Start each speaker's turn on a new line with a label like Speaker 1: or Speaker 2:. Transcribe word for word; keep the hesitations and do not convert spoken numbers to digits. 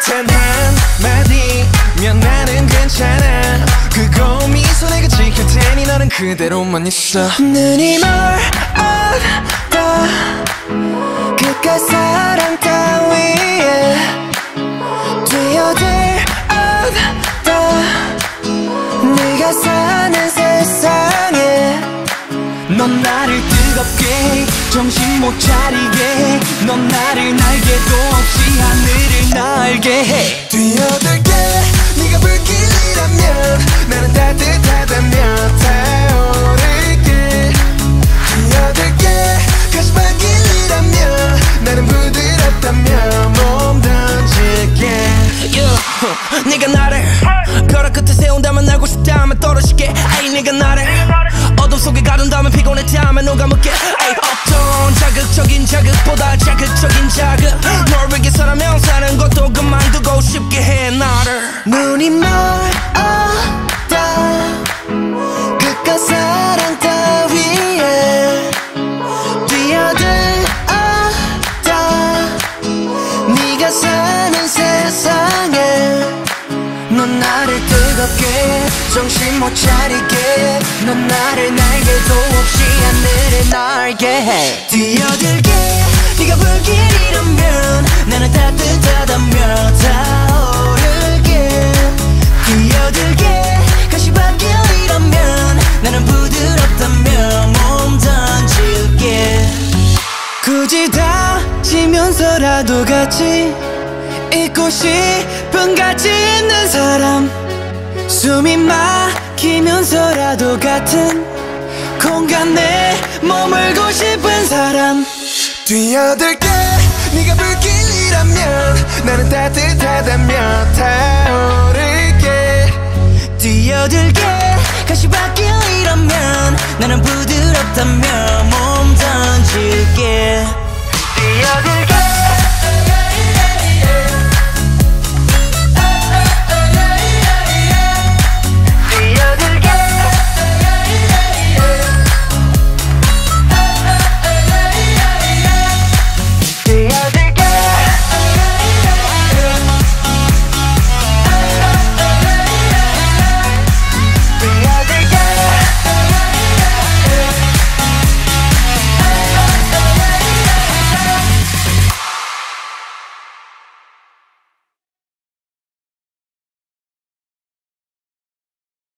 Speaker 1: 따뜻한 한마디면 나는 괜찮아. 그거 미소 내가 지킬 테니 너는 그대로만 있어.
Speaker 2: 눈이 멀었다 그깟 사랑 따위에 뛰어들었다 네가 사는 세상에.
Speaker 1: 넌 나를 뜨겁게 정신 못 차리게 넌 나를 날개도 없이 하늘을 날게 해.
Speaker 2: 뛰어들게 네가 불길이라면 나는 따뜻하다며 타오를게. 뛰어들게 가시밭길이라면 나는 부드럽다며 몸 던질게.
Speaker 1: yeah. 네가 나를 벼락 끝에 세운다면 날고 싶다면 떨어질게. 아이 네가 나를 어둠 속에 가둔다면 피곤했다면 녹아먹게. 아이 어떤 자극적인 자극보다 자극적인 자극 널 위해서라면 사는 것도 그만두고 싶게 해 나를.
Speaker 2: 눈이 멀었다 그깟 사랑 따위에 뛰어들었다 네가 사는 세상에.
Speaker 1: 넌 나를 뜨겁게 정신 못 차리게 넌 나를 날개도 없이 하늘을 날게 해.
Speaker 2: 뛰어들게 네가 불길이라면 나는 따뜻하다며 타오를게. 뛰어들게 가시밭길이라면 나는 부드럽다며 몸 던질게. 굳이 다지면서라도 같이 있고 싶은 가치 있는 사람. 숨이 막히면서라도 같은 공간에 머물고 싶은 사람.
Speaker 1: 뛰어들게 네가 불길이라면 나는 따뜻하다며 타오를게.
Speaker 2: 뛰어들게 가시밭길이라면 나는 부드럽다며 몸 던질게. 뛰어들게